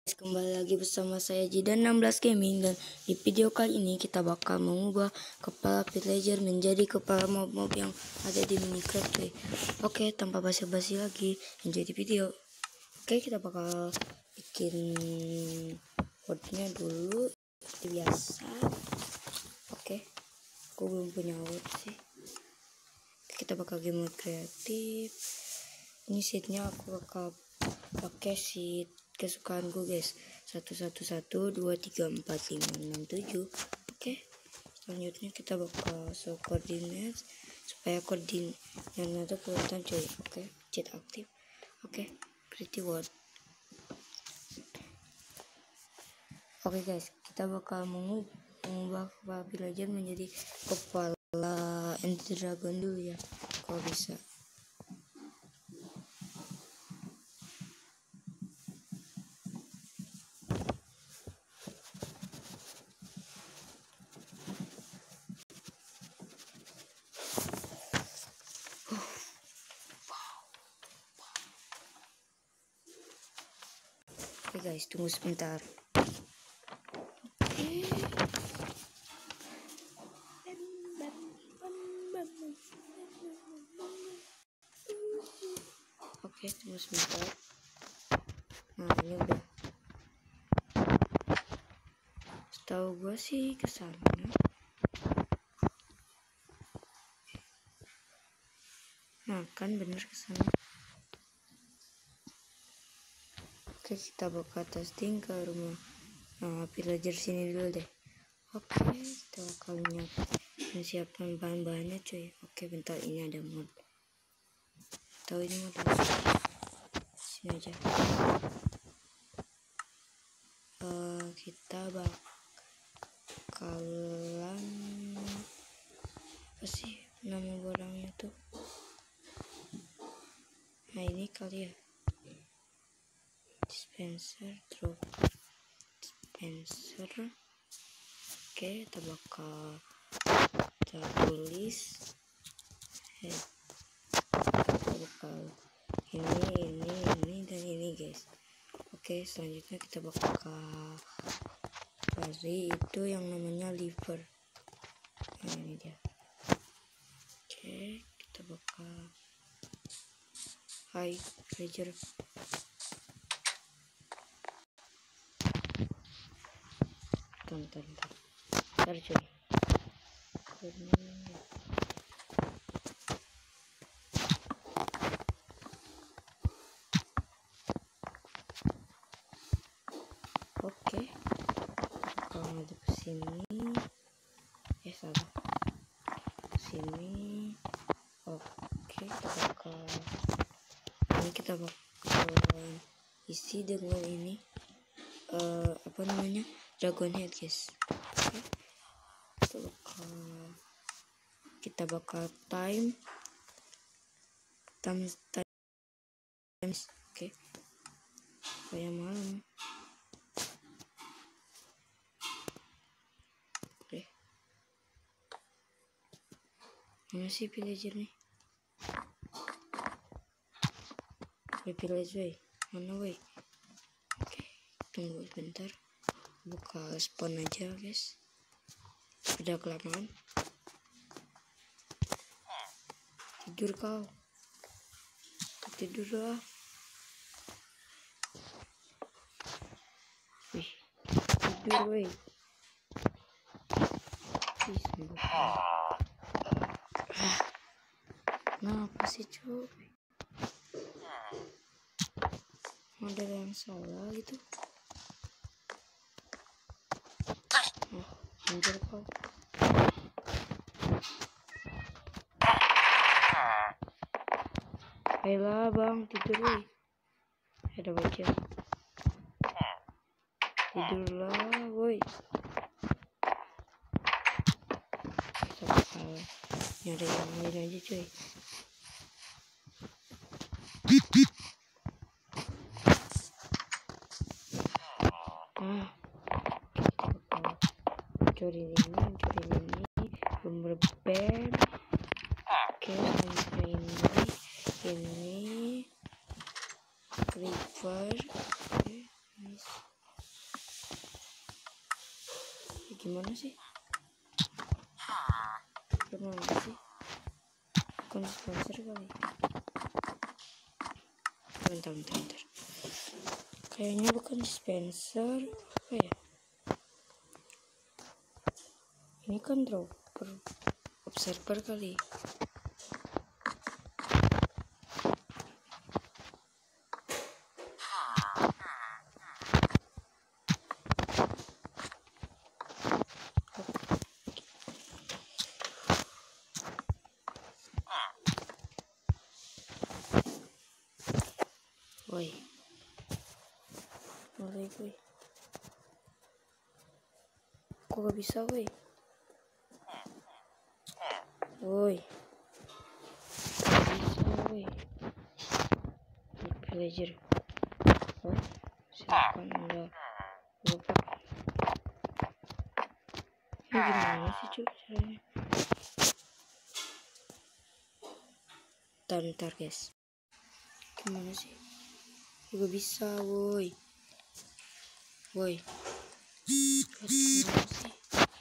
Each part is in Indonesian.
Kembali lagi bersama saya Jidan 16 Gaming, dan di video kali ini kita bakal mengubah kepala villager menjadi kepala mob-mob yang ada di Minecraft. Oke, tanpa basa-basi lagi, lanjut di video. Oke, kita bakal bikin wordnya dulu seperti biasa. Oke, aku belum punya word sih. Kita bakal game mode kreatif. Ini sheetnya aku bakal pakai sheet kesukaanku guys, 111234567. Oke, selanjutnya kita bakal show coordinates supaya koordinatnya itu kelihatan cuy. Oke, cheat aktif. Oke, create word. Oke guys, kita bakal mengubah kepala villager menjadi kepala Ender Dragon dulu ya, kalau bisa. Oke guys, tunggu sebentar. Oke, tunggu sebentar. Nah, ini udah. Setahu gue sih kesana. Nah, kan bener kesana. Oke, kita bakal testing ke rumah villager sini dulu deh. Oke, kita bakal menyiapkan bahan-bahannya cuy. Oke, bentar, ini ada mod. Tahu ini mod apa? Sini aja. Kita bakalan apa sih nama barangnya tuh? Nah, ini kali ya. Dispenser, drop dispenser. Oke, kita bakal tulis kita bakal ini dan ini guys. Oke, selanjutnya kita bakal cari itu yang namanya liver. Nah, ini dia. Oke, kita bakal villager. Bentar cuy. Oke, kalau ada kesini salah sini. Oke, kita bakal isi dengan ini apa namanya, dragon head guys. Oke, kita bakal times. Oke, kayak malam. Oke, mana sih villager nih? Villager mana woi? Oke, tunggu bentar, buka spawn aja guys, udah kelamaan. Tidur kau, tidur lah. Wih, tidur woi. Kenapa sih cuy? Ada yang salah gitu. Anjir kau. Ayolah bang, tidur woi. Ada baca. Tidurlah woi. Kita bakal nyari yang lain aja cuy. Curi ini, lumber bed. Oke, selanjutnya ini creeper. Oke, nice. Gimana sih? Gimana sih? Bukan dispenser kali. Bentar. Kayaknya bukan dispenser. Apa ya? Ini kan dropper. Observer kali. Woi. Mulai gue. Kok gak bisa woi? Woi. Gak bisa woi. Villager. Oh, silakan Anda. Lupa. Ini gimana sih cuy caranya? Bentar guys. Gimana sih? Gak bisa woi. Woi. Terus gimana sih?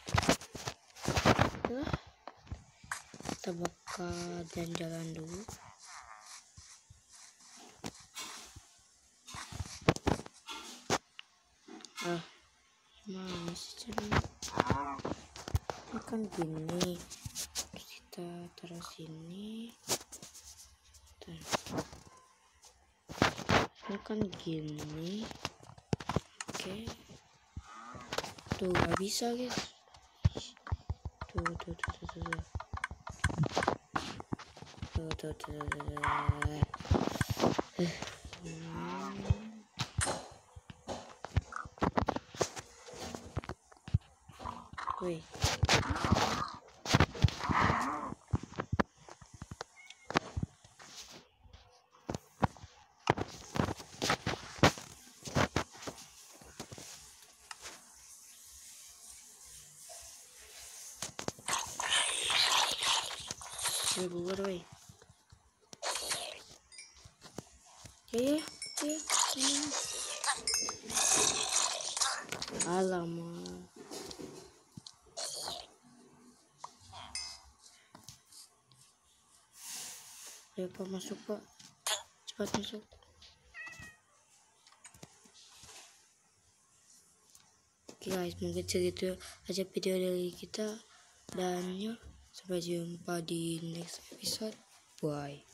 Kita bakal jalan-jalan dulu. Mana sih caranya? Ini kan gini. Terus kita taruh sini. Ini kan gini. Oke. Tuh gak bisa guys. Tuh. Woi. Keluar woi. Ya. Alamak. Ayo pak, masuk pak. Cepat masuk. Oke guys, mungkin segitu aja video dari kita. Dan yuk, sampai jumpa di next episode. Bye.